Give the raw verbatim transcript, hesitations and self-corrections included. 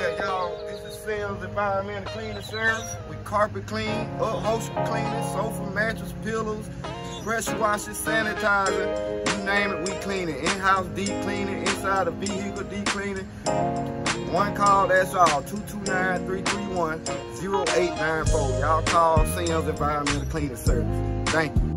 Yeah, y'all, this is Sims Environmental Cleaning Service. We carpet clean, upholstery cleaning, sofa, mattress, pillows, pressure washes, sanitizer, you name it, we clean it. In-house deep cleaning, inside the vehicle deep cleaning. One call, that's all. two two nine, three three one, zero eight nine four. Y'all call Sims Environmental Cleaning Service. Thank you.